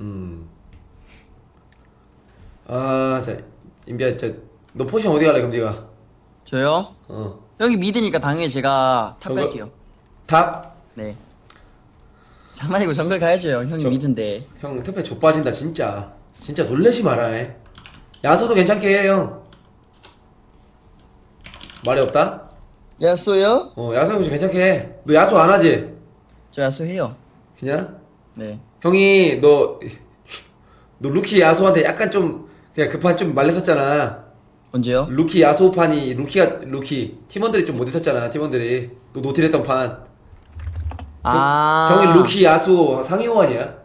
음. 아, 자, 인비야, 너 포지션 어디 갈래, 그럼 네가? 저요? 어. 형이 미드니까 당연히 제가 탑 정글? 갈게요. 탑? 네. 장난이고 정글 가야죠, 형. 형이 미드인데. 형, 특패 좆빠진다, 진짜. 진짜 놀래지 마라, 해. 야소도 괜찮게 해, 형. 말이 없다? 야쏘요? 야소 형 괜찮게 해. 너 야소 안 하지? 저 야쏘 해요. 그냥? 네. 형이, 너 루키 야소한테 약간 좀, 그냥 급한 좀 말렸었잖아. 언제요? 루키 야소판이, 루키. 팀원들이 좀 못했었잖아, 팀원들이. 너 노틸했던 판. 아. 형이 루키 야수 상위호환이야?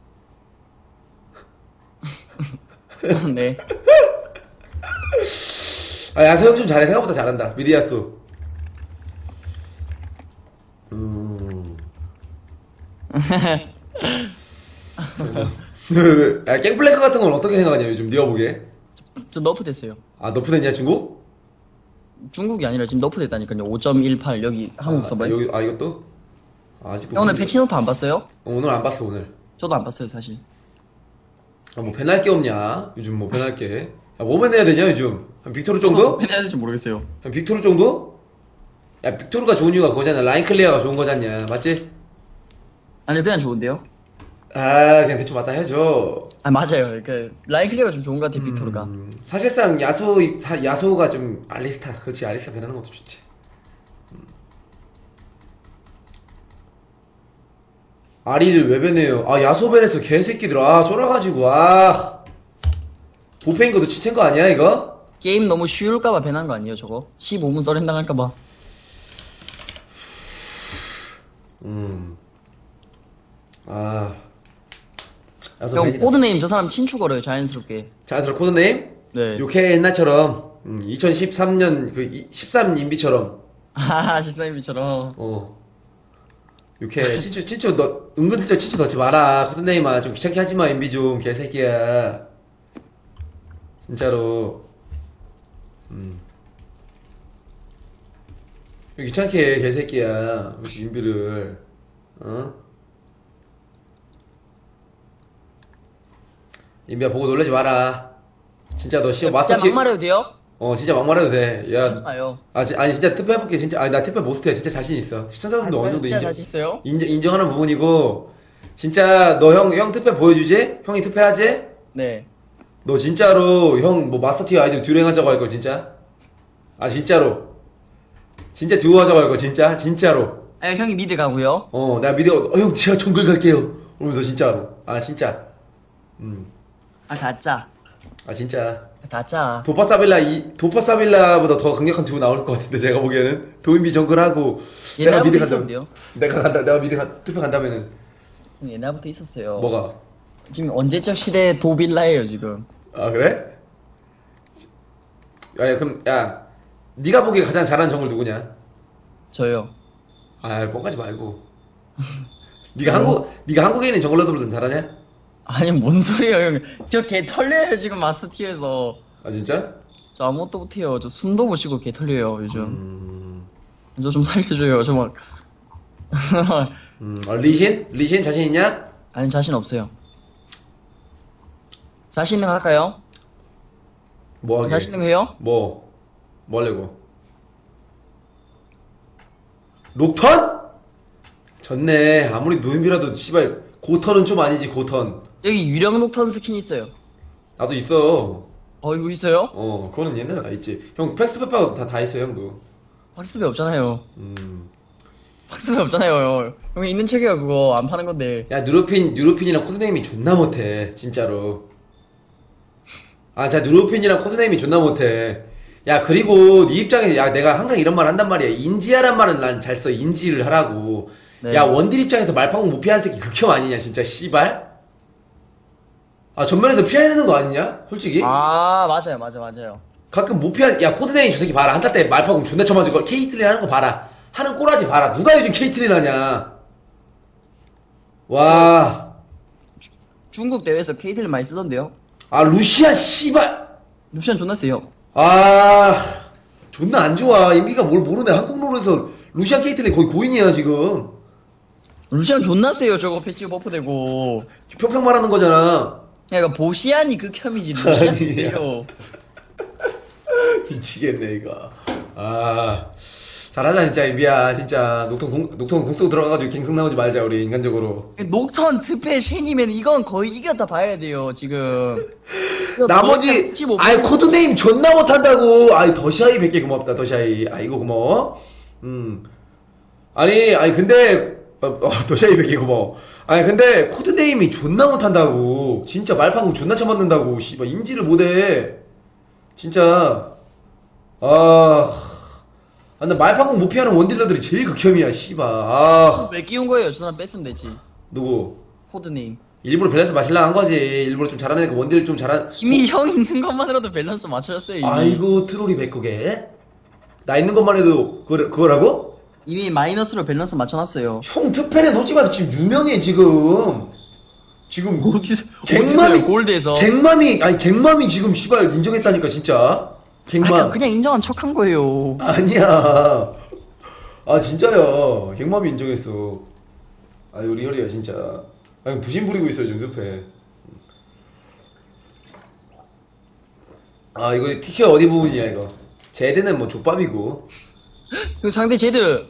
네. 아, 야수 형 좀 잘해. 생각보다 잘한다. 미드 야수. 야, 갱플랭크 같은 건 어떻게 생각하냐, 요즘 네가 보기에? 저 너프 됐어요. 아, 너프됐냐, 중국? 중국이 아니라 지금 너프 됐다니까요. 5.18 여기 한국 서버에. 이것도? 아직도. 형 오늘 패치노트 안 봤어요? 오늘 안 봤어, 오늘. 저도 안 봤어요, 사실. 아, 뭐, 밴할 게 없냐? 요즘 뭐, 밴할 게. 야, 뭐 밴해야 되냐, 요즘? 한 빅토르 정도? 해야 될지 모르겠어요. 한 빅토르 정도? 야, 빅토르가 좋은 이유가 그거잖아. 라인 클리어가 좋은 거잖냐. 맞지? 아니 그냥 좋은데요? 아, 그냥 대충 맞다 해줘. 아 맞아요. 그 라인 클리어가 좀 좋은 것 같아요, 빅토르가. 사실상 야소가 좀 알리스타. 그렇지, 알리스타 배나는 것도 좋지. 아리를 왜 배네요? 아, 야소 배냈어, 개새끼들. 아, 쫄아가지고, 아. 보페인 것도 지친 거 아니야, 이거? 게임 너무 쉬울까봐 배난 거 아니에요, 저거? 15분 썰렌 당할까봐. 아. 야소 형 밴이다. 코드네임 저 사람 친추 걸어요, 자연스럽게. 자연스러운 코드네임? 네. 요케 옛날처럼, 2013년, 13 인비처럼. 아, 식사님비처럼. 요케, 치추, 너, 은근슬쩍 치추 넣지 마라. 코드네임아. 좀 귀찮게 하지 마, 인비 좀, 개새끼야. 진짜로. 왜 귀찮게 해, 개새끼야. 인비를. 인비야, 보고 놀라지 마라. 진짜 너 시험 마스터 진짜 막말해도 돼요? 진짜 막말해도 돼. 야. 하지 마요. 아니, 진짜 투표해볼게, 진짜. 아니, 나 투표 못해. 진짜 자신 있어. 시청자분도 어느 정도 진짜 자신 있어요? 인정하는 부분이고. 진짜, 너 형 투표 보여주지? 형이 투표하지? 네. 너 진짜로, 형, 뭐, 마스터티어 아이들 듀오 하자고 할 거, 진짜? 아, 진짜로. 진짜 듀오 하자고 할 거, 진짜? 진짜로. 아, 형이 미드 가고요. 나 형, 제가 정글 갈게요. 그러면서 진짜로. 아, 진짜. 아, 가짜. 아, 진짜. 가짜. 도파사빌라보다 더 강력한 듀오 나올 것 같은데, 제가 보기에는. 도인비 정글하고. 내가 미드 옛날부터 간다면. 있었는데요. 내가 투표 간다면은. 옛날부터 있었어요. 뭐가? 지금 언제적 시대 도빌라예요, 지금. 아, 그래? 야, 그럼, 야. 네가 보기에 가장 잘하는 정글 누구냐? 저요. 아, 뻥까지 말고. 네가 한국에 있는 정글러들보다 잘하냐? 아니, 뭔 소리예요, 형. 저 개 털려요, 지금 마스터티어에서. 아, 진짜? 저 아무것도 못해요. 저 숨도 못 쉬고 개 털려요, 요즘. 저 좀 살려줘요, 저 막. 리신? 리신 자신 있냐? 아니, 자신 없어요. 자신 있는 거 할까요? 뭐 하게? 자신 있는 거 해요? 뭐 하려고? 녹턴? 졌네. 아무리 노인비라도 씨발 고턴은 좀 아니지, 고턴. 여기 유령 녹턴 스킨 있어요. 나도 있어. 이거 있어요? 그거는 옛날에 다 있지. 형 팩스페퍼 다 있어, 형도. 박스배 없잖아요. 박스배 없잖아요. 형이 있는 책이야, 그거. 안 파는 건데. 야, 뉴로핀이랑 코드네임이 존나 못해, 진짜로. 아, 자, 뉴로핀이랑 코드네임이 존나 못해. 야, 그리고 네 입장에서, 야, 내가 항상 이런 말 한단 말이야. 인지하란 말은 난 잘 써. 인지를 하라고. 네. 야, 원딜 입장에서 말파공 못 피하는 새끼 극혐 아니냐, 진짜, 씨발? 아, 전면에서 피해야 되는 거 아니냐? 솔직히? 아, 맞아요. 가끔 못 피한, 야, 코드네임 저 새끼 봐라. 한타 때 말파공 존나 쳐맞은 거, 케이틀린 하는 거 봐라. 하는 꼬라지 봐라. 누가 요즘 케이틀린 하냐? 와. 중국 대회에서 케이틀린 많이 쓰던데요? 아, 루시안, 씨발! 루시안 존나 세요. 아, 존나 안 좋아. 인비가 뭘 모르네. 한국 롤에서 루시안 케이틀린 거의 고인이야, 지금. 루시안 존나 세요 저거 패시브 버프되고. 평평 말하는 거잖아. 그러니까 보시안이 극혐이지 루시안이 아니야. 세요. 미치겠네 이거. 아 잘하자 진짜 임비야. 진짜 녹턴 공속 들어가가지고 갱승 나오지 말자 우리 인간적으로. 녹턴 트페 쉔이면 이건 거의 이겼다 봐야 돼요 지금. 나머지 아이 코드네임 존나 못한다고. 아이 더샤이 100개 고맙다 더샤이. 아이고 고마워. 아니 근데 더샤이 100개 고마워. 아니 근데 코드네임이 존나 못한다고. 진짜 말판공 존나 쳐맞는다고. 씨발 인지를 못해 진짜. 나 말판공 못 피하는 원딜러들이 제일 극혐이야 씨발. 왜 끼운 거예요? 저 사람 뺐으면 됐지. 누구? 코드님. 일부러 밸런스 맞추려고 한 거지. 일부러 좀 잘하는 애가 원딜 좀 잘한. 이미 형 있는 것만으로도 밸런스 맞춰졌어요 이미. 아이고 트롤이 100개게. 나 있는 것만 해도 그거라고? 이미 마이너스로 밸런스 맞춰놨어요. 형 특패는 솔직히 말해서 지금 유명해 지금. 지금 어디서요? 골드에서. 갱맘이 지금 씨발 인정했다니까 진짜. 갱맘. 그냥 인정한 척한 거예요. 아니야. 진짜야. 갱맘이 인정했어. 이거 리얼이야 진짜. 부심 부리고 있어 지금 특패. 이거 티켓 어디 부분이야 이거. 제드는 뭐 족밥이고. 그 상대 제드.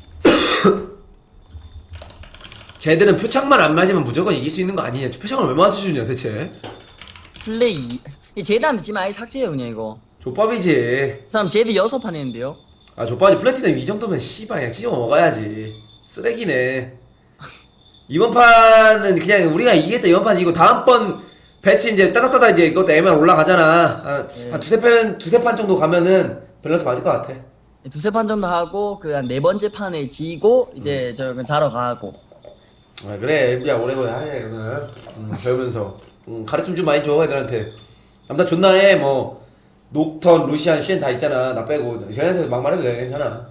쟤들은 표창만 안 맞으면 무조건 이길 수 있는 거 아니냐. 표창을 얼마나 쳐주냐 대체. 플레이. 이 제드한테 지금 아예 삭제해요 그냥 이거. 족밥이지. 그 사람 제드 6판 했는데요. 족밥이지. 플래티넘 이 정도면 씨발 그냥 찢어 먹어야지. 쓰레기네. 이번 판은 그냥 우리가 이기겠다. 이번 판 이거 다음번 배치 이제 따닥따닥 이제 이것도 MR 올라가잖아. 한 두세 판 정도 가면은 밸런스 맞을 것 같아. 두세 판 정도 하고 그 한 네 번째 판에 지고 이제 저 자러 가고. 그래 야 오래 하해 오늘. 배우면서 가르침 좀 많이 줘 애들한테. 남자 존나 해. 뭐 녹턴 루시안 쉔 다 있잖아. 나 빼고 쟤네한테 막말해도 돼. 괜찮아.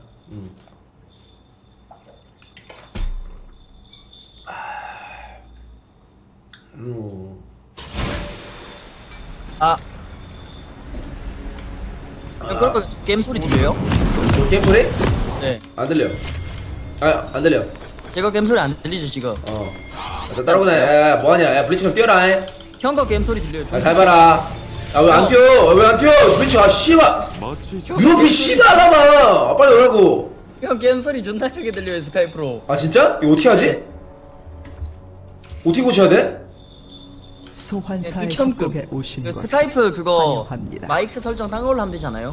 그러니까 게임 소리 들려요? 너 게임 소리? 네. 안 들려. 안 들려. 제가 게임 소리 안 들리죠 지금? 자, 따라보자. 야, 뭐하냐. 야, 블리치 좀 뛰어라. 형 거 게임 소리 들려요. 잘 봐라. 왜 안 뛰어? 왜 안 뛰어? 블리치, 씨발. 유로피 씨발 하다마. 빨리 오라고. 형 게임 소리 존나 크게 들려요 스카이프로. 진짜? 이거 어떻게 하지? 어떻게 고쳐야 돼? 소환사의 극혐급. 협곡에 오신 그 것을 스카이프 그거 환영합니다. 마이크 설정 딴 걸로 하면 되잖아요.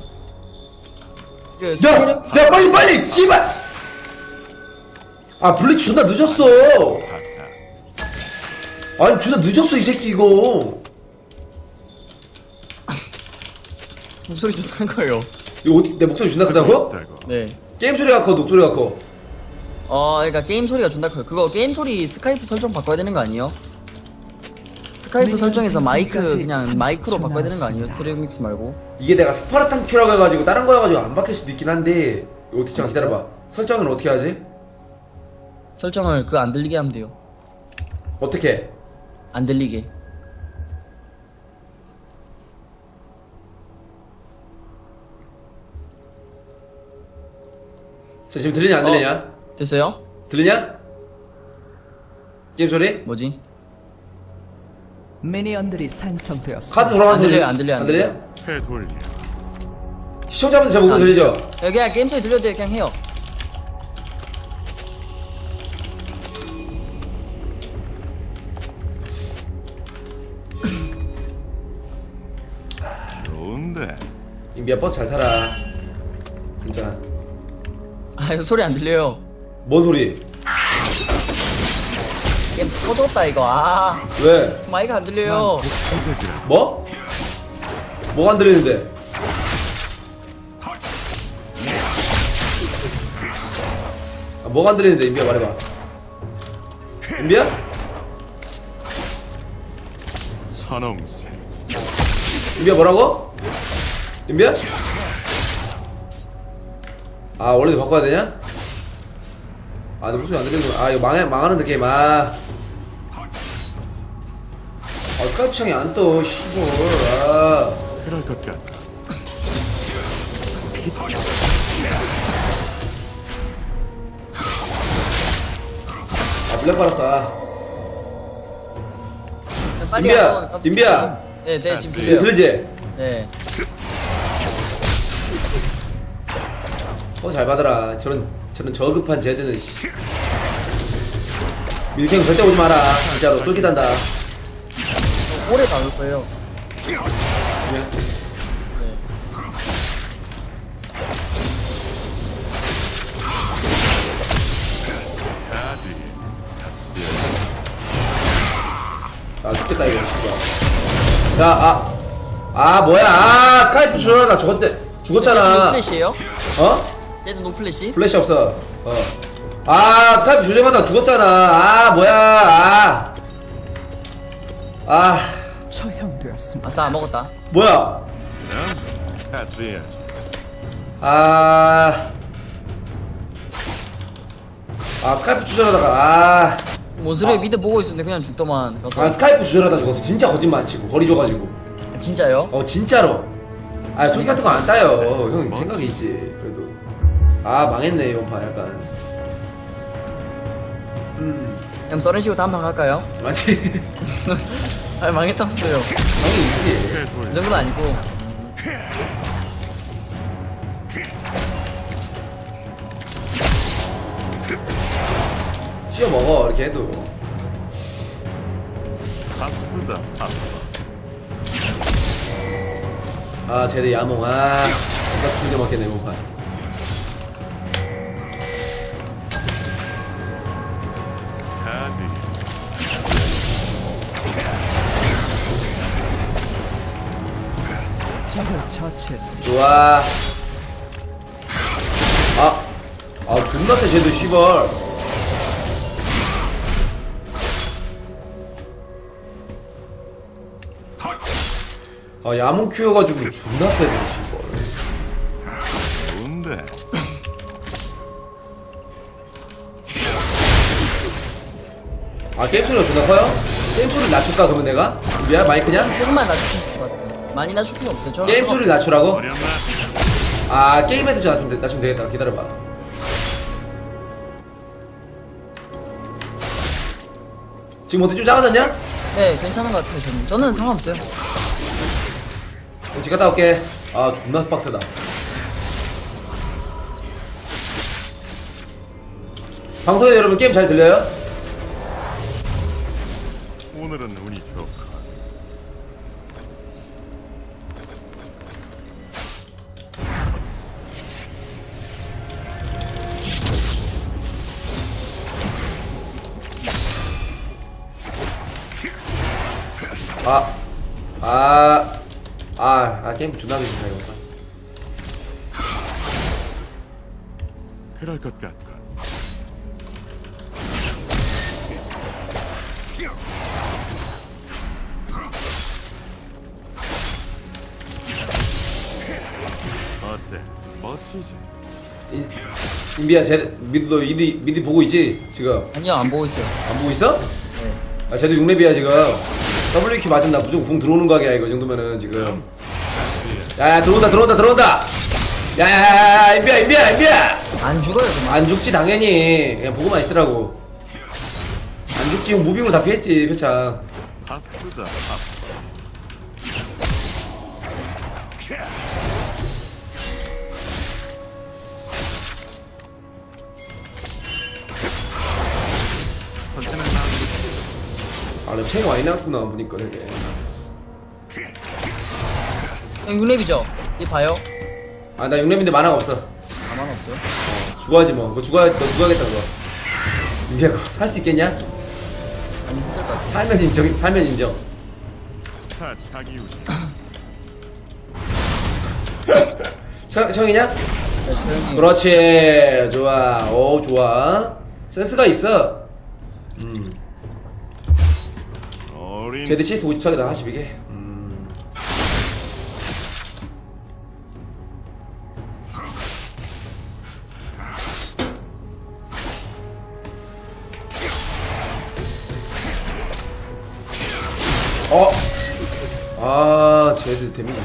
야, 빨리, 씨발. 블리치 존나 늦었어. 존나 늦었어, 이 새끼, 이거. 목소리 존나 큰 거예요. 이거 어떻게, 내 목소리 존나 크다고? 네. 게임 소리가 커, 녹소리가 커. 그러니까 게임 소리가 존나 커요. 그거 게임 소리 스카이프 설정 바꿔야 되는 거 아니에요? 스카이프 설정에서 마이크 그냥 마이크로 바꿔야 되는 거 아니에요? 트랙믹스 말고. 이게 내가 스파르탄 큐라고 해가지고 다른 거 해가지고 안 바뀔 수도 있긴 한데 이거 어떻게 잠깐 기다려봐. 설정을 어떻게 하지? 설정을 그거 안 들리게 하면 돼요. 어떻게? 안 들리게. 자 지금 들리냐 안 들리냐? 됐어요? 들리냐? 게임 소리? 뭐지? 미니언들이 산성되었습니다. 카드 돌아가는 안 소리 들려요, 안 들려요, 안 들려요. 되돌려. 시청자분들 제 목소리 들리죠? 그냥 게임 소리 들려도 돼요. 그냥 해요. 좋은데. 인비야 버스 잘 타라. 진짜. 이거 소리 안 들려요. 뭔 소리? 게임 터졌다 이거. 왜? 마이크 안 들려요. 뭐? 뭐가 안 들리는데? 뭐가 안 들리는데 인비야 말해봐. 인비야? 선홍색. 인비야 뭐라고? 인비야? 원래도 바꿔야 되냐? 내 목소리 안 들리는 이거 망하는 느낌. 스카이프 창이 안 떠, 씨발. 그럴 것 같다. 블랙 받았어. 빨리 민비야, 가서 민비야. 네, 네, 지금 이거 들려요. 들리지? 네. 잘 받아라. 저런 저급한 제드는 씨. 밀갱 절대 오지 마라. 진짜로 쏠깃한다. 오래 박을 거예요. 카드. 아 죽겠다 이거. 야, 뭐야? 스카이프 줘라. 나 죽었잖아. 노플래시에요? 어? 쟤도 노플래시? 플래시 없어. 스카이프 조정하다 죽었잖아. 뭐야? 처형되었습니다. 아싸, 먹었다. 뭐야? 난 패스해야지. 스카이프 조절하다가 뭔 소리야, 미드 보고 있었는데 그냥 죽더만. 가서. 스카이프 조절하다 죽었어. 진짜 거짓말 안 치고 거리 줘가지고. 진짜요? 진짜로. 소리 같은 거 안 따요. 형 생각이 있지. 그래도. 망했네 이번 판 약간. 그럼 썰으시고 다음 판 갈까요? 아니 아, 망했다면서요. 방이 있지. 그 패돌리. 정도는 아니고. 씌워 먹어 이렇게 해도. 바쁘다 바빠. 쟤네 야몽. 진짜 숨겨 먹겠네 이번 판. 카드. 적을 처치했습니다. 좋아. 존나 세 쟤도 씨발. 야몽 큐여가지고 존나 세네 씨발. 좋은데. 게임 소리가 존나 커요? 게임 소리 낮출까 그러면 내가? 미안 마이크냐? 조금만 낮추실 것 같아요. 많이 낮출 필요 없어요. 저는 게임 소리 낮추라고? 어렵나? 게임에도 낮추면 되겠다. 기다려봐. 지금 어때 좀 작아졌냐? 네, 괜찮은 것 같아요. 저는 상관없어요. 집 갔다 올게. 존나 빡세다. 방송에 여러분 게임 잘 들려요? 오늘은 운이 좋고. 게임 존나 하기 싫다 이거. 그럴 것 같군. 어때? 멋지지? 인비야, 너 미드 보고 있지? 지금 아니요, 안 보고 있어요. 안 보고 있어? 네. 쟤도 6렙이야 지금. WQ 맞으면 나 무조건 궁 들어오는 각이야 이거 정도면은 지금. 야 들어온다. 야야야야 인비야. 안 죽어요, 그냥. 안 죽지 당연히. 그냥 보고만 있으라고. 안 죽지 형 무빙으로 다 피했지 표창. 바쁘다 바빠. 선택은 랩창이 많이 나왔구나 보니까 되게. 형 6렙이죠? 이 봐요. 나 6렙인데 만화가 없어. 가만 없어요. 죽어야지 뭐. 너 죽어야겠다 그거. 인비야 그거 살 수 있겠냐? 아니, 힘들 것 같아요. 살면 인정. 차 자기 우지. 형이냐? 네, 조용히. 그렇지. 좋아. 좋아. 센스가 있어. 어린 쟤들 CS 54개다 42개. 쟤들 데미지.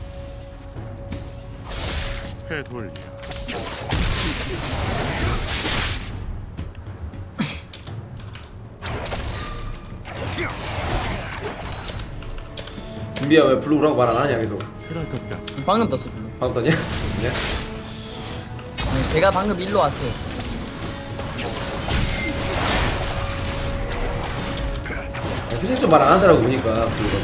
패돌리. 준비야 왜 블루 오라고 말 안 하냐 계속. 그럴 것 같아. 방금 떴어 블루. 방금 떠냐? 그냥? 아니, 제가 방금 일로 왔어요. 트레스 말 안 하더라고 보니까 블루가.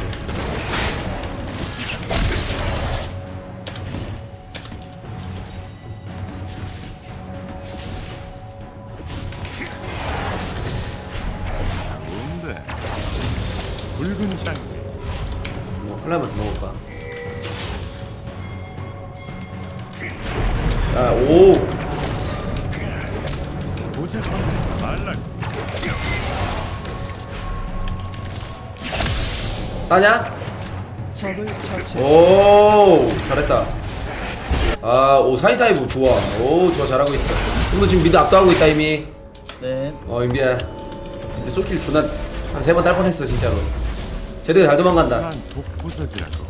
뭔데? 붉은 장미. 뭐 하나만 더 먹을까? 야, 오! 보자. 말라. 따냐? 적을 처치했습니다. 오! 잘했다. 아, 오, 사이다이브 좋아. 오, 좋아, 잘하고 있어. 너 지금 미드 압도하고 있다, 이미. 네. 임비야. 근데 솔킬 존나 한 3번 딸 뻔했어, 진짜로. 제대로 잘 도망간다. 난 독보적이라고.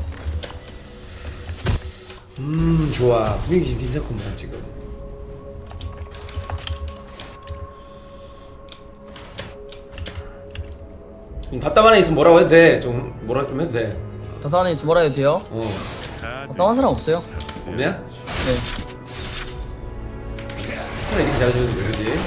좋아. 분위기 괜찮구만, 지금. 답답한 애 있으면 뭐라고 해도 돼. 좀, 뭐라 좀 해도 돼. 다산에 있어 뭐라 해도 돼요? 답답한 사람 없어요? 없냐? 네. 차라리 이렇게 잘해주는데, 그지?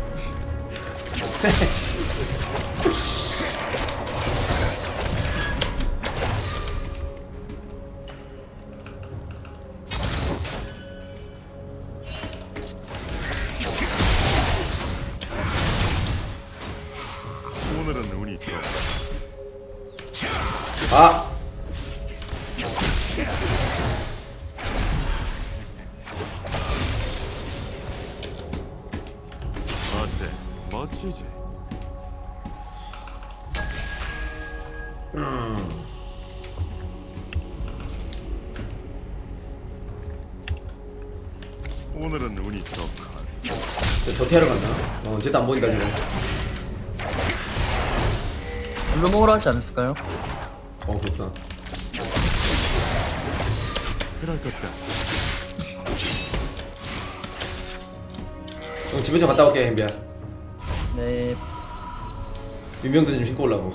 오늘은 운이 좋아. 아! 어때? 멋지지? 오늘은 운이 좋고. 저 태하러 갔나? 쟤도 안 보니까 지금. 블루 먹으러 하지 않았을까요? 그렇구나. 그럴 것 같아. 집에 좀 갔다 올게, 햄비야. 네. 민병도 좀 신고 오려고.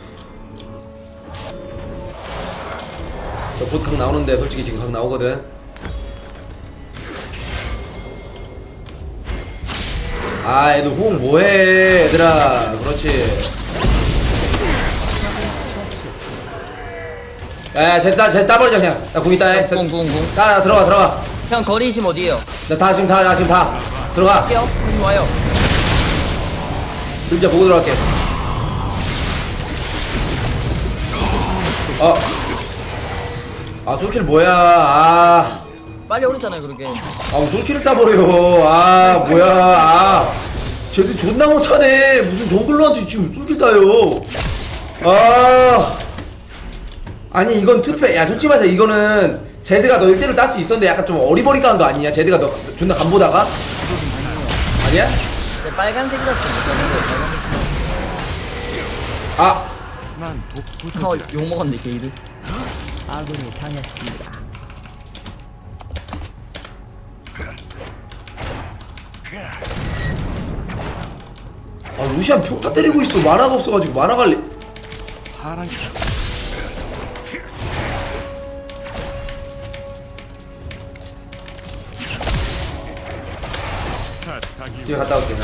저 곧 각 나오는데 솔직히 지금 각 나오거든. 아, 애들 호응 뭐해, 얘들아. 그렇지. 야, 쟤 따버리자, 그냥. 나 공 있다, 해. 궁. 들어가. 형 거리 지금 어디에요? 나 지금 다. 들어가. 할게요. 형 와요. 진짜 보고 들어갈게. 솔킬 뭐야. 빨리 오랬잖아요 그러게. 솔킬을 따버려. 뭐야. 쟤들 존나 못하네. 무슨 정글러한테 지금 솔킬 따요. 아니, 이건 투표. 야, 솔직히 말해서 이거는 제드가 너 1대1로 딸 수 있었는데 약간 좀 어리버리한 거 아니냐? 제드가 너 존나 간보다가? 아니야? 네, 빨간색이라서 난 독보적이라고. 욕 먹었네 게이드. 아군이 당했습니다. 루시안 평타 때리고 있어. 만화가 없어가지고 만화 관리. 파란 집에 갔다 올게.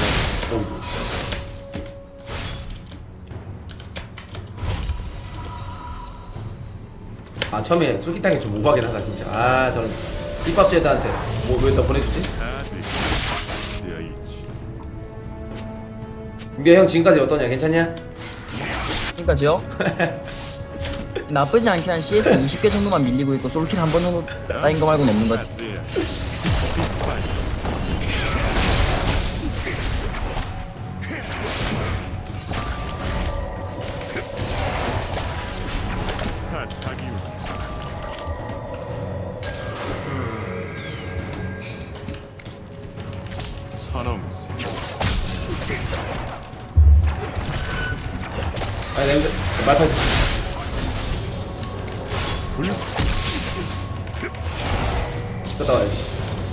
처음에 솔깃하게 좀 오버하긴 하다 진짜. 저는 찌밥 제드한테 왜 더 보내주지? 되어 있지. 민규야, 형 지금까지 어떠냐? 괜찮냐? 지금까지요? 나쁘지 않게 한 CS 20개 정도만 밀리고 있고 솔킬 한 번 정도 따인 거 말고는 없는 것 같아. 냄새. 말파. 갔다 와야지.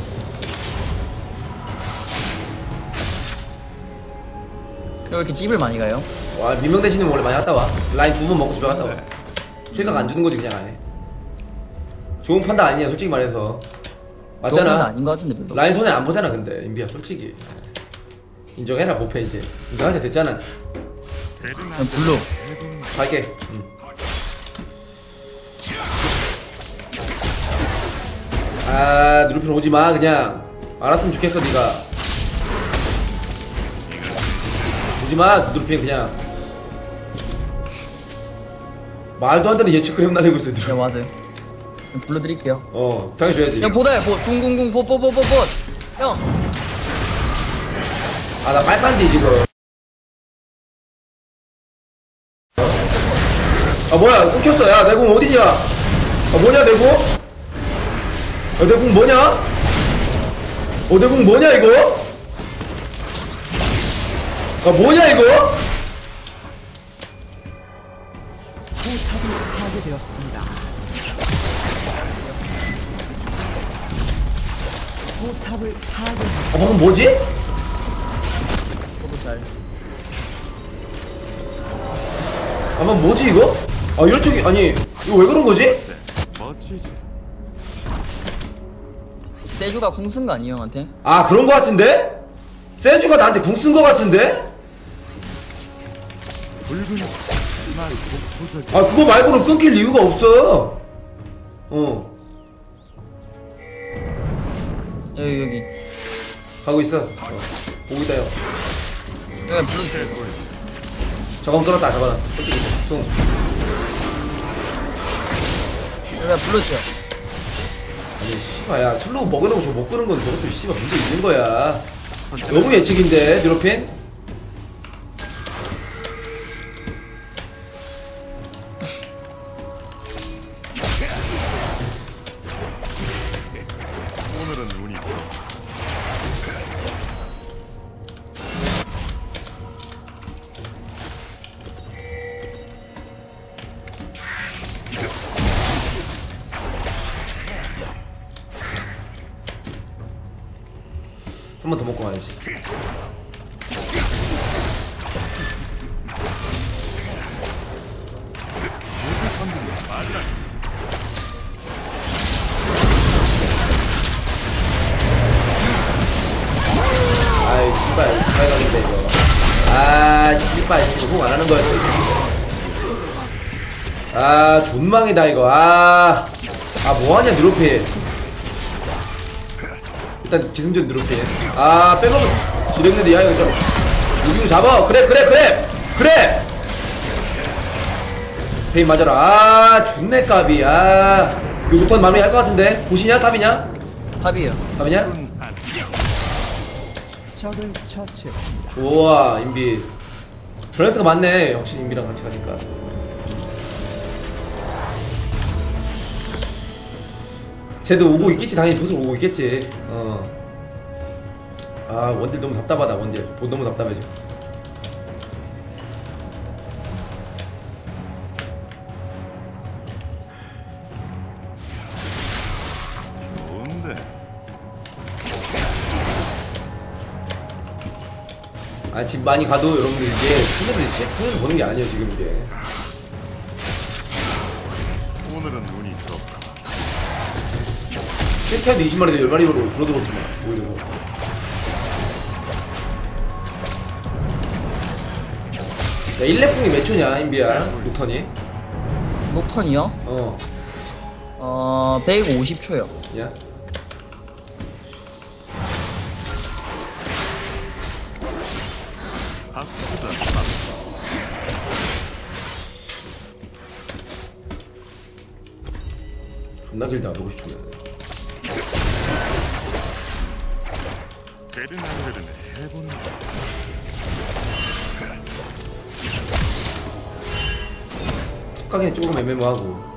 왜 이렇게 집을 많이 가요? 민명 대신은 원래 많이 갔다 와. 라인 2번 먹고 집에 갔다 와. 킬각 안 주는 거지 그냥 아예. 좋은 판단 아니야 솔직히 말해서. 그건 맞잖아. 아닌 것 같은데 별로. 라인 손에 안 보잖아 근데 인비야 솔직히. 인정해라 보패 이제. 인정할 때 됐잖아. 그냥 블루. 갈게. 아 누르편 오지마 그냥. 알았으면 좋겠어 니가. 오지마 누르편 그냥. 말도 안 되는 예측 그림 날리고 있어 네 누르. 와드. 불러드릴게요. 당해줘야지. 형 보다요 보. 둥둥둥 보보보보보. 형. 아 나 빨간디 지금. 아 뭐야 끊겼어. 야 내 공 어디냐. 아 뭐냐 내 공. 내 공 뭐냐. 내 공 뭐냐 이거. 아 뭐냐 이거. 포탑이 파괴되었습니다. 포탑을 파괴했습니다. 아 방금 뭐지. 저도 잘. 아 방금 뭐지 이거. 아 이런 쪽이 아니 이거 왜 그런 거지. 멋지지. 세주가 궁 쓴 거 아니에요 형한테? 아 그런 거 같은데. 세주가 나한테 궁 쓴 거 같은데. 붉은 날 독보적이. 아 그거 말고는 끊길 이유가 없어. 여기. 가고 있어. 보고 있다 요. 여기 불러주세요. 저건 끌었다 저거는. 솔직히 송. 여기 불러주세요. 아니 씨발 야 슬로우 먹으려고 저거 못 끄는 건 저것도 씨발 문제 있는 거야. 너무 예측인데 뉴로핀. 오늘은 운이 좋다. 한 번 더 먹고 가야지. 아이 씨발 빨강인데 이거. 아 씨발 이거 홍 안 하는 거였어 이거. 아 존망이다 이거. 아 뭐하냐 누로피. 일단 기승전 누로피. 아 백업은 지렸는데 야 이거 좀 무기고 잡아. 그래 페인 맞아라. 아 존내 까비. 아 이거 우턴 마무리 할 것 같은데. 보시냐 탑이냐 탑이에요. 탑이냐. 적을 처치했습니다. 좋아 인비. 밸런스가 맞네 역시 인비랑 같이 가니까. 쟤도 오고 있겠지. 당연히 보스 오고 있겠지. 아 원딜 너무 답답하다. 원딜 너무 답답해 지금. 좋은데. 아 집 많이 가도 여러분들 이게 손해를 보는 게 아니에요 지금 이게. 오늘은 운이 좋다. 실차에도 20마리도 10마리로 줄어들었지만 오히려. 야 1렙궁이 몇 초냐 인비야 녹턴이. 녹턴이요? 150초요. 야 아프다. 존나 길다 150초면. 때리는 해보는 거. 톡가기는 조금 애매모하고.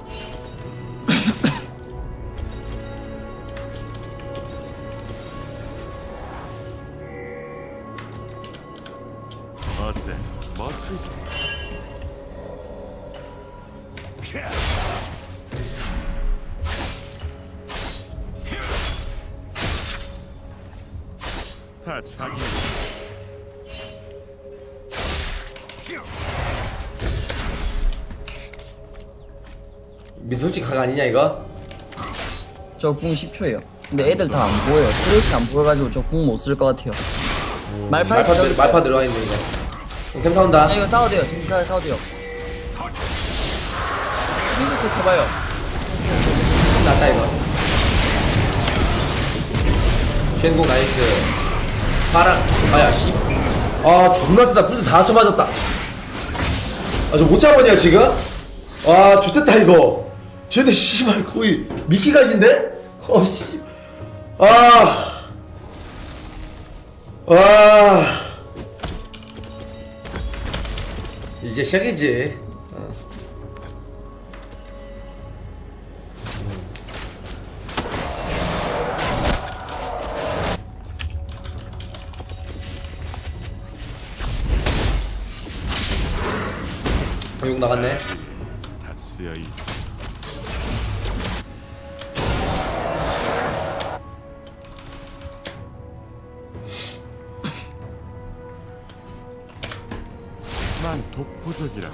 어때? 멋지지? 다 자기. 민 솔직히 각 아니냐 이거? 저 궁 10초예요. 근데 애들 다 안 보여요. 트레이스 안 보여가지고 저 궁 못 쓸 것 같아요. 말파 들어가 있네 이거. 템 사온다. 야, 이거 싸워도 돼요. 지금 싸워도 돼요. 이렇게 해봐요. 났다 이거. 쉔공 나이스. 파랑. 아야 씨. 아 존나 세다. 풀도 다 쳐맞았다. 아 저 못 잡았냐 지금? 와 좋됐다 이거. 쟤네 씨발 거의 미끼가신데? 어씨. 아. 와. 이제 시작이지. 욕 나갔네. 다 쓰여 있. 난 독보적이라.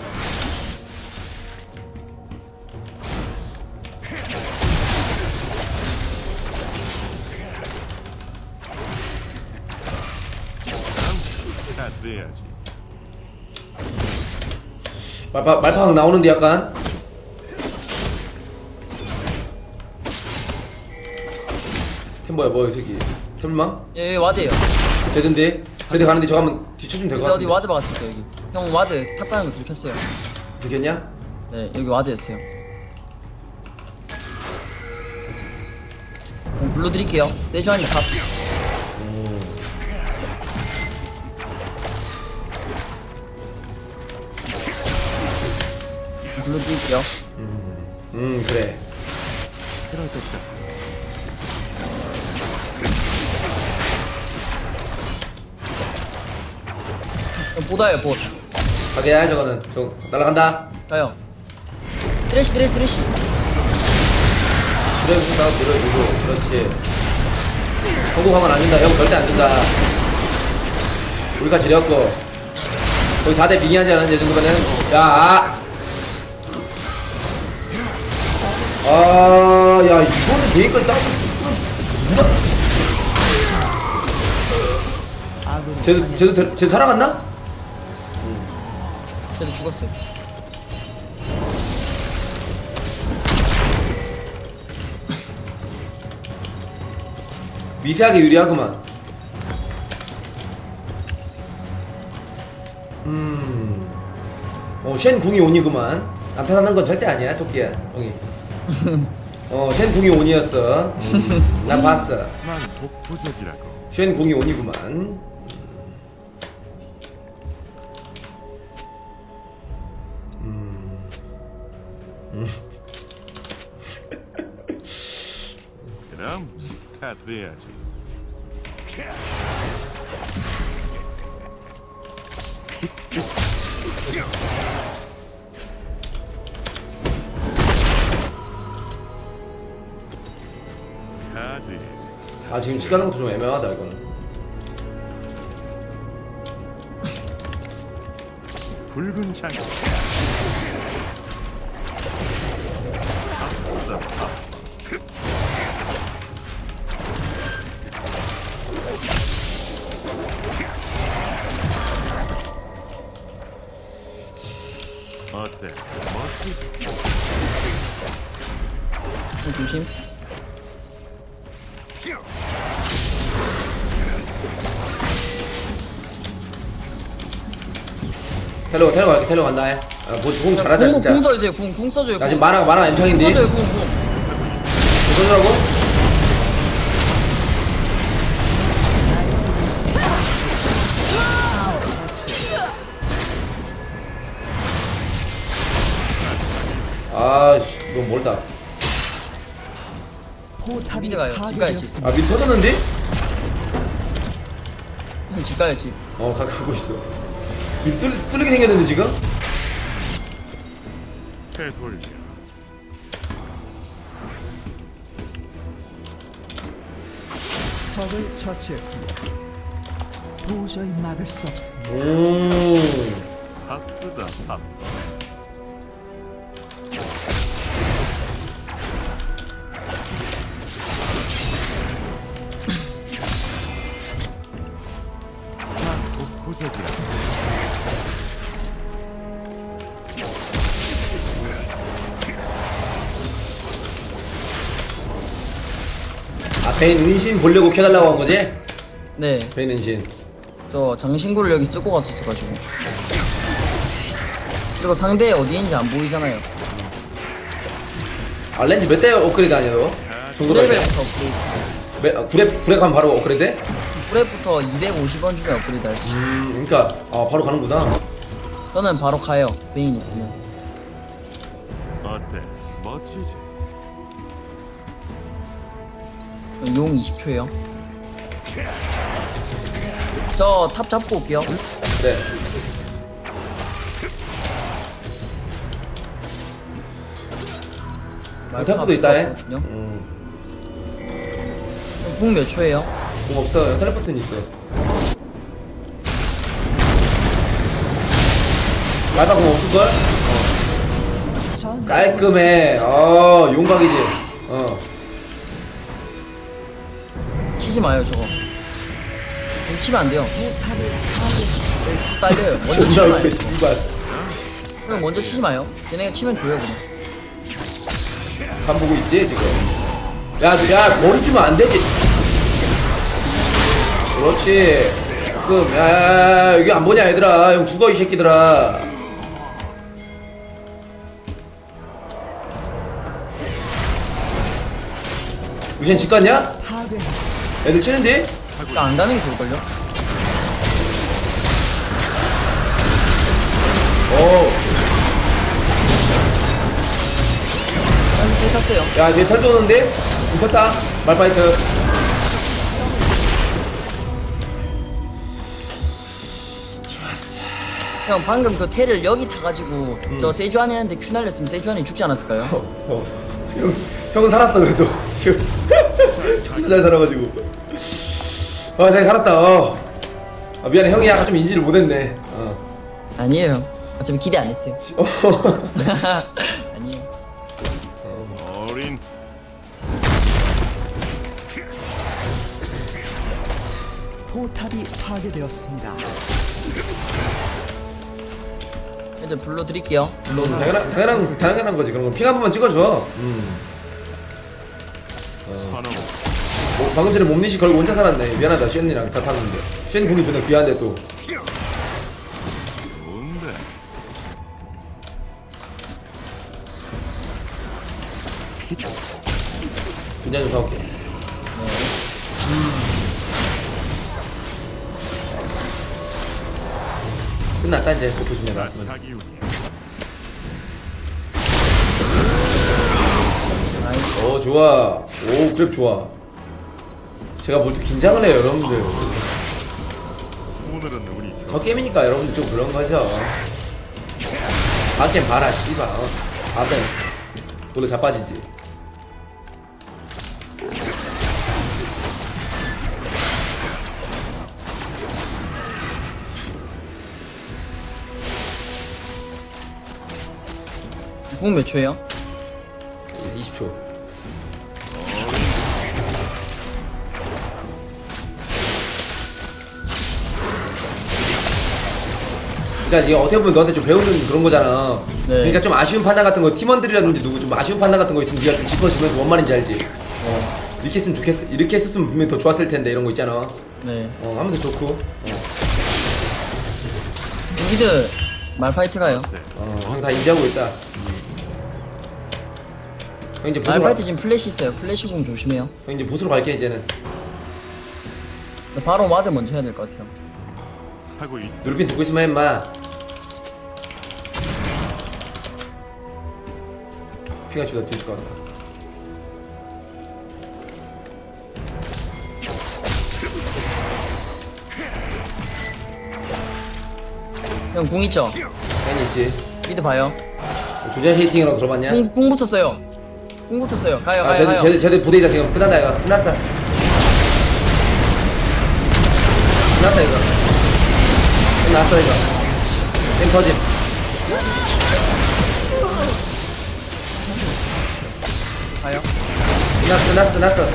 다 돼야지. 말파 나오는데 약간. 템 뭐야 이 새끼. 템망? 예, 와드에요. 되던데. 제대 가는데 저거 한번 뒤쳐주면 될 것 어디 같은데. 와드 박았을 때 여기. 형 와드 탑 가는 거 들켰어요. 들켰냐? 네, 여기 와드였어요. 그럼 블루 드릴게요. 세주안이 탑. 블루 드릴게요. 그래. 들어졌다. 형 보다요, 보. 가게야 저거는. 저 날아간다. 가요. 쓰레쉬. 밀어주고 밀어주고. 그렇지. 성공하면 안 준다. 형 절대 안 준다. 우리가 지렸고. 거기 다들 빙의하지 않았냐 이 정도면은. 야. 야 이거는 얘기까지 따고. 아군이 쟤도 살아갔나? 쟤도 죽었어요. 미세하게 유리하구만. 쉔 궁이 온이구만. 남탓하는 건 절대 아니야, 토끼야, 형이. 쉔 궁이 온이었어. 난 봤어. 난 독보적이라고. 쉔 궁이 온이구만. 그럼 다 돼야지. 다 돼. 아, 지금 집 가는 것도 좀 애매하다, 이거는. 붉은 장기. 어때? 멋지지? 형 조심. 텔로 간다, 해. 궁 잘하자, 진짜. 궁 써주세요. 궁 써줘요. 나 지금 마랑 엠창인데. 써줘요. 궁. 써주라고? 아씨, 너무 멀다. 포탑이 미드 가요. 집 가요, 집. 파괴되었습니다. 아, 밑 터졌는데? 형 집 가요, 집. 가고 있어. 밑 뚫리게 생겼는데, 지금? 되돌려. 적을 처치했습니다. 도저히 막을 수 없습니다. 바쁘다 바빠. 베인 은신 보려고 켜달라고 한 거지? 네, 베인 은신. 저 장신구를 여기 쓰고 갔었어가지고. 그리고 상대 어디 있는지 안 보이잖아요. 아, 렌즈 몇 대 업그레이드 하냐, 너? 정도로 할 때? 9레벨부터 업그레이드. 9렙 가면 바로 업그레이드 돼? 9렙부터 250원 주면 업그레이드 할 수 있어요. 그니까, 바로 가는구나. 저는 바로 가요. 베인 있으면. 어때? 멋지지? 용 20초에요. 저 탑 잡고 올게요. 네. 탑도 있다, 해. 궁몇 초에요? 뭐 없어. 텔레포트는 있어. 말파 공 없을걸? 깔끔해. 용각이지. 치지 마요 저거. 이거 치면 안 돼요. 딸려요. 먼저 치지 존나 마요. 웃겨, 씨발. 그냥 먼저 치지 마요. 걔네가 치면 줘요 그냥. 간 보고 있지, 지금. 야, 거리 주면 안 되지. 그렇지. 야, 여기 안 보냐, 얘들아. 형 죽어, 이 새끼들아. 유신 집 갔냐? 애들 치는데? 그러니까 안 가는 게 좋을걸요? 잘 탔어요. 야, 뒤에 탈도 오는데? 컸다. 말파이트. 형 방금 그 테를 여기 타가지고 저 세주안이 했는데 큐 날렸으면 세주안이 죽지 않았을까요? 형은 살았어, 그래도. 지금. 정말 잘 살아가지고. 잘 살았다. 미안해, 형이 약간 좀 인지를 못했네. 아니에요 형. 어차피 기대 안 했어요. 아니에요. 어린 포탑이 파괴되었습니다. 이제 불러드릴게요. 당연한 거지. 그런 거. 핑 한 번만 찍어줘. 선호 방금 전에 몸니시 걸고 혼자 살았네. 미안하다, 쉔이랑 다 탔는데. 쉔 궁이 존나 귀한데 또. 뭔데? 분야 좀 사올게. 끝났다, 이제. 그 분야 나왔으면. 자기 운이 좋아. 오, 그랩 좋아. 제가 뭘 또 긴장을 해요, 여러분들. 오늘은 운이 좋아. 저 게임이니까 여러분들 좀 그런 거죠. 밖엔 봐라, 씨발. 밖엔 놀래 자빠지지. 궁 몇 초에요? 20초. 그러니까 이게 어떻게 보면 너한테 좀 배우는 그런 거잖아. 네. 그러니까 좀 아쉬운 판단 같은 거, 팀원들이라든지 누구 좀 아쉬운 판단 같은 거 있으면 네가 좀 짚어주면서 뭔 말인지 알지? 이렇게 했으면 좋겠어. 이렇게 했었으면 분명히 더 좋았을 텐데 이런 거 있잖아. 네. 하면서 좋고. 미드 말파이트 가요. 형 다 인지하고 있다. 형 이제 보스로 말파이트 지금 플래시 있어요. 플래시 궁 조심해요. 형 이제 보스로 갈게 이제는. 바로 와드 먼저 해야 될 것 같아요. 하고 있. 누르핀 듣고 있으면 임마. 피가츄다 뒤질 것 같다. 형 궁 있죠? 팬이 있지. 미드 봐요. 조지아 쉐이팅이라고 들어봤냐? 궁 붙었어요. 궁 붙었어요. 가요, 가요, 가요. 쟤들 부대이다 지금. 끝난다 이거. 끝났어. 끝났어 이거. 끝났어 이거. 땡 터짐. 가요. 끝났어.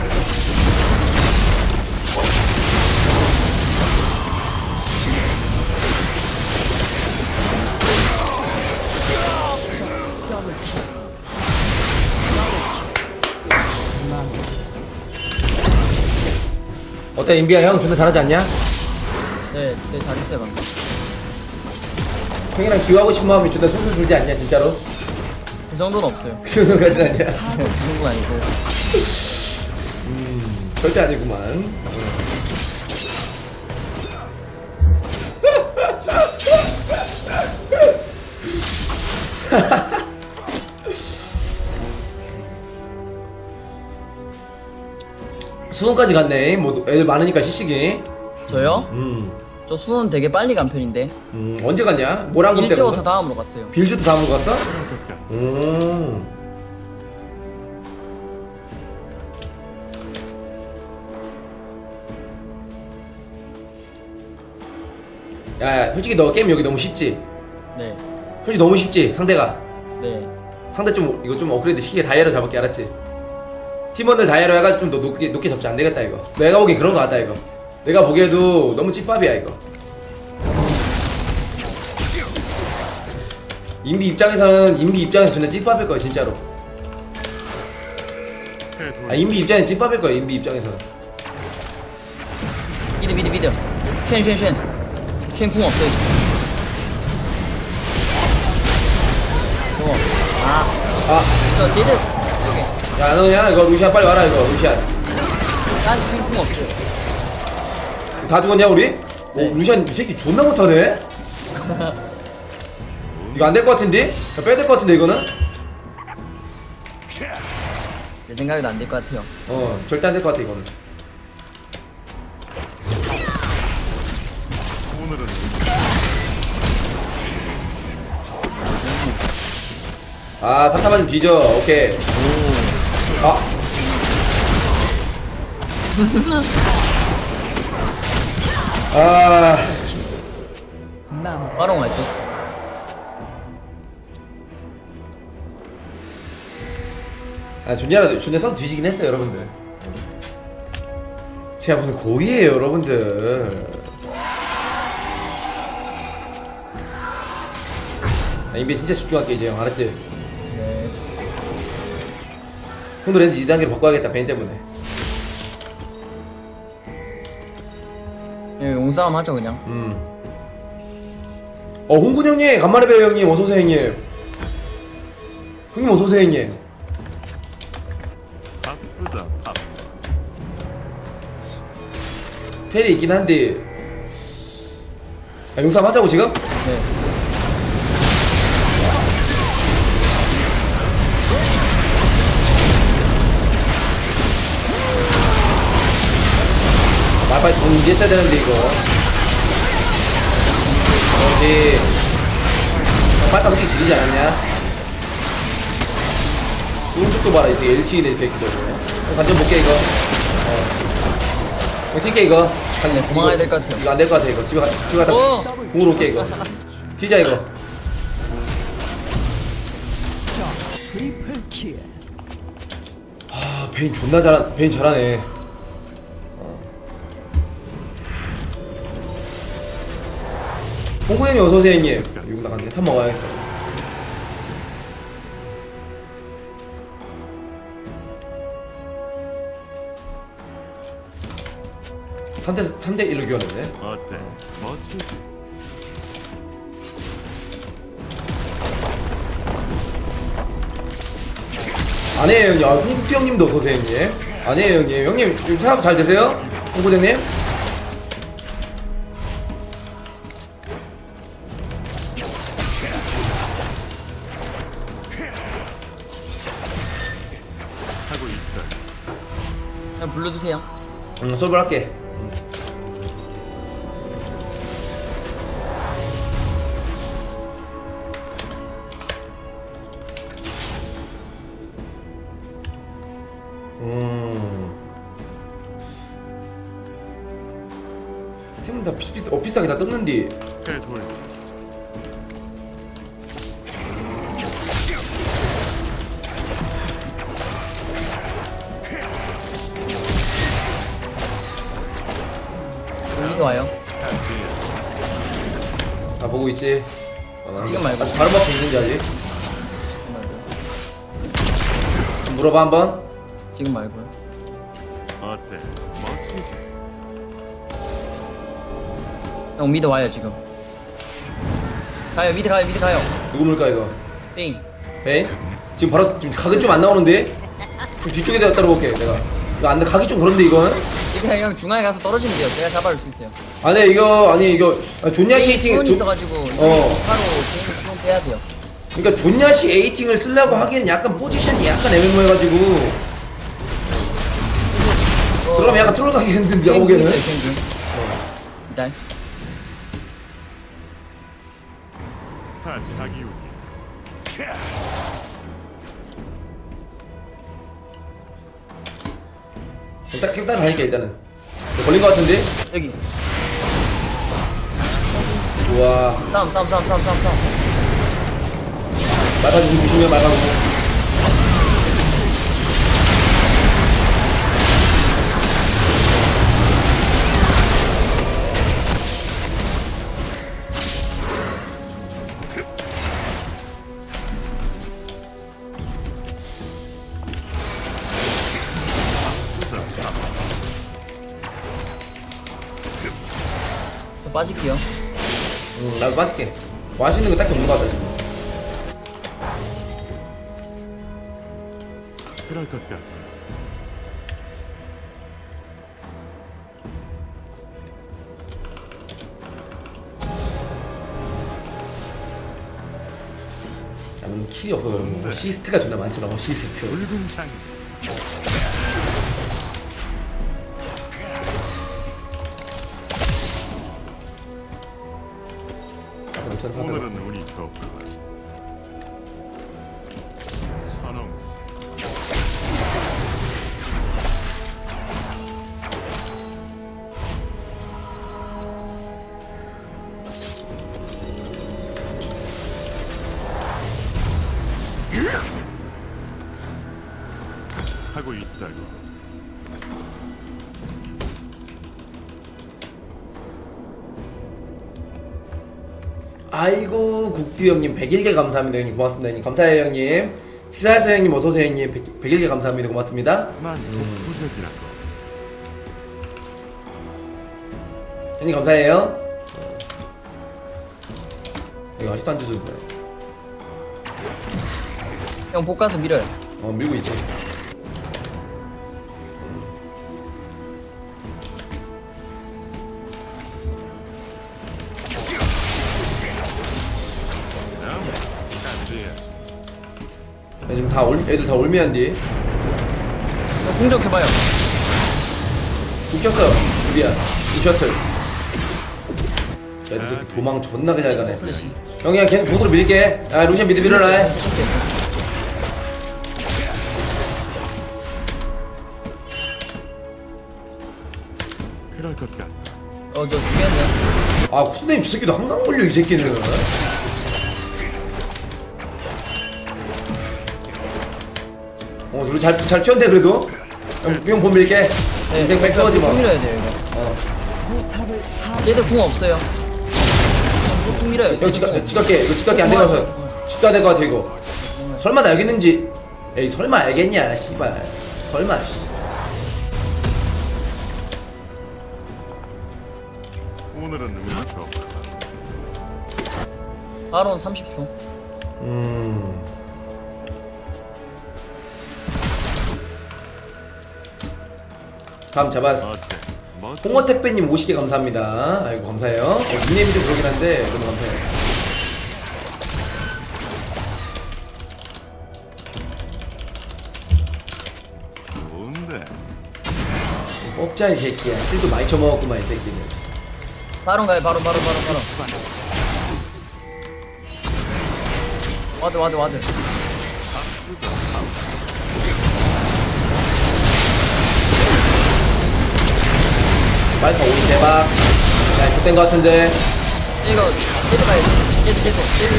어때 인비야 형 존나 잘하지 않냐? 네, 네 잘했어요 방금. 형이랑 기호하고 싶은 마음이 존나 솔솔 들지 않냐 진짜로? 그 정도는 없어요. 그 정도까지는 아니야. 그 정도는 아니고. 절대 아니구만. 수능까지 갔네. 뭐 애들 많으니까 시식이. 저요? 저 수능 되게 빨리 간 편인데. 언제 갔냐? 뭐랑 그때 1개월차 다음으로 갔어요. 빌즈도 다음으로 갔어? 그러니까 야, 솔직히 너 게임 여기 너무 쉽지? 네. 솔직히 너무 쉽지? 상대가. 네. 상대 좀 이거 좀 업그레이드 시키게 다이아로 잡을게 알았지? 팀원들 다이아로 해가지고 좀 더 높게 잡지 안 되겠다 이거. 내가 보기엔 그런 거 같다 이거. 내가 보기에도 너무 찐밥이야 이거. 인비 입장에서 존나 찐밥일 거야 진짜로. 아 인비 입장에서 찐밥일 거야 인비 입장에서. 미드. 쉔궁 없어요. 저거. 저 제드 쪽에. 야 너야 이거 루시안 빨리 와라 이거 루시안. 난 쉔궁 없어요. 다 죽었냐 우리? 네. 오 루시안 이 새끼 존나 못하네. 이거 안 될 것 같은데? 빼야 될 것 같은데 이거는? 내 생각에도 안 될 것 같아요. 절대 안 될 것 같아 이거는. 오늘은 아 산타 맞으면 뒤져. 오케이. 아 남 빠롱 할 때. 존나 서도 뒤지긴 했어요 여러분들. 제가 무슨 고의예요 여러분들. 인비에 진짜 집중할게 이제 형 알았지? 네. 형도 렌즈 2단계로 바꿔야겠다 벤 때문에. 예, 용싸움 하죠 그냥. 홍군 형님 간만에 봬요 형님. 어서오세요 형님. 형님 어서오세요 형님. 바쁘다 바빠. 텔이 있긴 한데 용싸움 하자고 지금? 네. 빨리 돈 이제 써야 되는데 이거. 어디 빨리 솔직히 지리지 않았냐? 좋은 속도 봐라 이 새끼 LTE 내 새끼들. 관전 볼게 이거. 이거 튈게 이거. 네, 도망가야 될 것 같아요. 이거 안 될 것 같아 이거. 집에 가다 공으로 올게 이거. 튀자 이거. 자 트리플 킬. 아 베인 베인 잘하네. 홍군형이 어서오세요 형님. 이거 나갔네. 탑 먹어야겠다. 삼 대 1로 기원했네. 어때? 멋지지? 아니에요 형님. 홍국기 형님도 어서오세요 형님. 아니에요 형님. 형님 요즘 사업 잘 되세요? 홍구대님? 하고 있다. 그냥 불러주세요. 솔벌 할게. 템은 다 비슷하게 다 떴는데. 해돌. 여기도 와요. 다 보고 있지? 지금 말고. 아직 바로 맞춰 있는지 아직? 좀 물어봐 한번. 지금 말고요. 어때? 멋지지? 형 미드 와요 지금. 가요 미드 가요 미드 가요. 누구 물까 이거? 띵. 베인? 지금 바로 지금 각이 좀 안 나오는데? 좀 뒤쪽에 내가 따라볼게 내가. 이거 안 돼, 각이 좀 그런데 이건? 이거 형 중앙에 가서 떨어지면 돼요. 제가 잡아줄 수 있어요. 아니 이거 존야시 에이팅 돈 있어가지고 바로 게임 빼야 돼요. 그러니까 존야시 에이팅을 쓰려고 하기에는 약간 포지션이 약간 애매모해가지고 그러면 약간 트롤 가겠는데 내가 보기에는. 일단 자기 우기. 일단 다닐게 일단은. 걸린 것 같은데? 여기 우와. 싸움. 말가지 좀 조심해 말가고. 저 빠질게요. 나도 빠질게. 뭐 할 수 있는 거 딱히 없는 것 같아 지금. 그럴 것 같아. 나는 킬이 없어서 그런 거. 시스트가 존나 많잖아. 시스트. 붉은 장. 오늘은 운이 좋구나. 선홍. 하고 있다고. 아이고 국두 형님 101개 감사합니다 형님 고맙습니다 형님 감사해요 형님. 피사에서 형님 어서오세요 형님 101개 감사합니다 고맙습니다. 난 독보적이라고. 형님 감사해요. 이거 아직도 안 주죠. 형 볶아서 밀어요. 밀고 있지. 지금 애들 다 올미한디. 형 공격해봐요. 웃겼어. 우리야. 이 셔틀. 애들 새끼 도망 존나게 잘 가네. 플래시. 형이야 계속 보스로 밀게. 야 루시안 미드 밀어라. 그럴 것 같아. 저 죽겠네. 아 쿠스네임 저 새끼도 항상 걸려 이 새끼는. 저로 잘 튀었네 그래도. 형 본 밀게. 인생 백 꺼지 마. 쭉 밀어야 돼요 이거. 포탑을 얘들 궁 없어요. 쭉 밀어요. 형 지각게 이거 지각게 안 돼가서 집가 될것 같아 이거. 설마 나 알겠는지. 에이 설마 알겠냐 씨발. 설마. 오늘은 운이 좋구나. 바론 30초. 감 잡았어. 어때? 멋져? 홍어택배님 50개 감사합니다. 아이고 감사해요. 닉네임이 좀 그러긴 한데 너무 감사해요. 좋은데. 뽑자 이 새끼야. 킬도 많이 쳐먹었구만 이 새끼는. 바론 가요. 바론. 와드. 마이크 오리 대박. 야 족된 것 같은데. 이거 깨도 가야지. 깨도.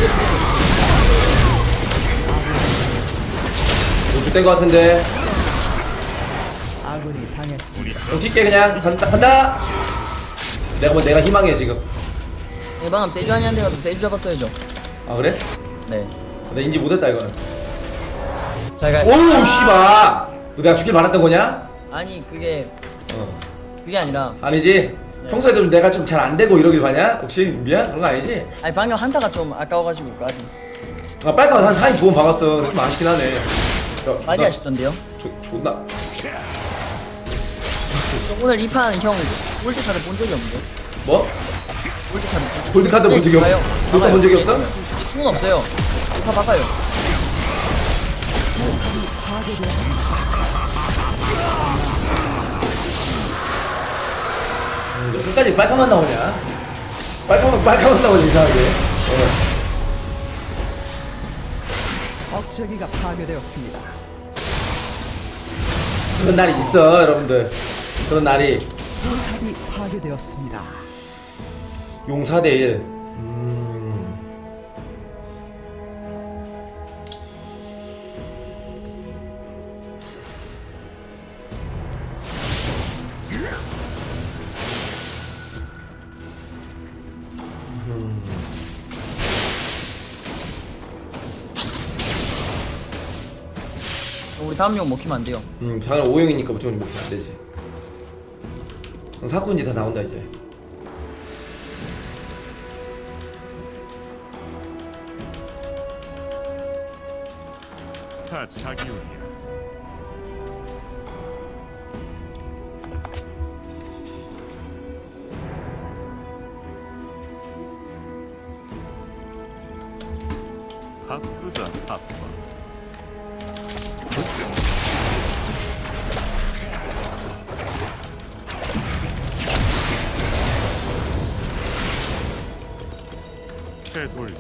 이거 족된 것 같은데. 아군이 당했습니다. 형 뛸게 그냥. 간다. 내가 희망해 지금. 방금 세주아니한테 가서 세주 잡았어야죠. 아 그래? 네. 나 인지 못했다 이거는. 잘 가요. 오우 씨발. 너 내가 죽길 바랐던 거냐? 아니 그게 어. 아니라 아니지. 평소에도 내가 좀 잘 안 되고 이러길 바냐? 혹시 미안? 그런 거 아니지? 아니 방금 한타가 좀 아까워가지고 까지. 아 빨간 한 4인 2번 박았어. 근데 좀 아쉽긴 하네. 야, 많이 아쉽던데요? 존나. 오늘 이 판 형 골드카드 본 적이 없는데. 뭐? 골드카드. 골드카드 본 적이 없어? 골드 본 적이 없어? 수는 없어요. 다 바꿔요. 끝까지 빨간만 나오냐? 빨간만 나오지 이상하게. 억제기가 파괴되었습니다. 그런 날이 있어 여러분들. 그런 날이. 포탑이 파괴되었습니다. 용 4대1. 우리 다음 용 먹히면 안 돼요. 당연히 5형이니까 무조건 먹으면 안 되지. 사건지 다 나온다 이제. 다 자기 운이야. 바쁘다 바빠. 되돌려.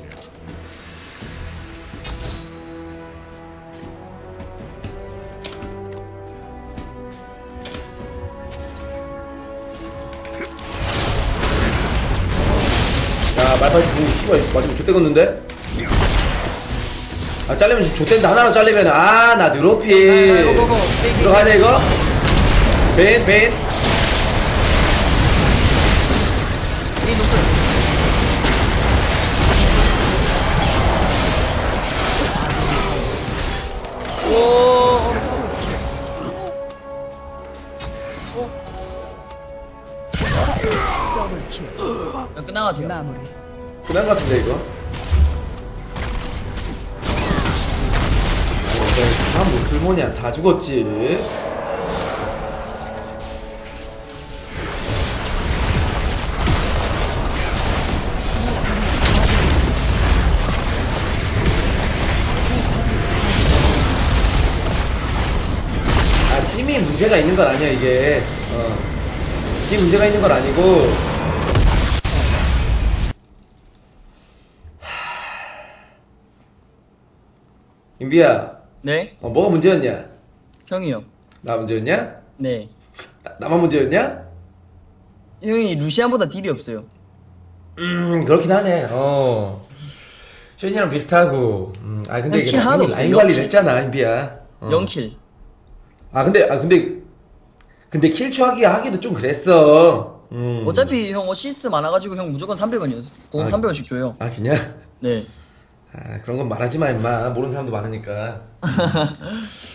야 말파이트 뭐 씨발 맞으면 좆대겠는데? 아 잘리면 좆된다. 하나로 잘리면 나 뉴로피 고고고. 들어가야 돼 이거? 벤 이 노트. 오. 더블킬. 야, 끝난 것 같아요. 마무리. 끝난 것 같은데 이거? 다뭐 들모냐 다 죽었지. 팀이 문제가 있는 건 아니야 이게. 팀 문제가 있는 건 아니고. 인비야, 네? 뭐가 문제였냐? 형이요. 나 문제였냐? 네. 나만 문제였냐? 형이 루시안보다 딜이 없어요. 그렇긴 하네. 션이랑 비슷하고. 근데 킬 이게 하나도 라인 없어요. 관리를 했잖아, 인비야. 0킬. 근데 킬추하기가 하기도 좀 그랬어. 어차피 형 어시스트 많아가지고 형 무조건 300원이었어. 돈 아, 300원씩 줘요. 그냥? 네. 그런 건 말하지 마, 임마. 모르는 사람도 많으니까.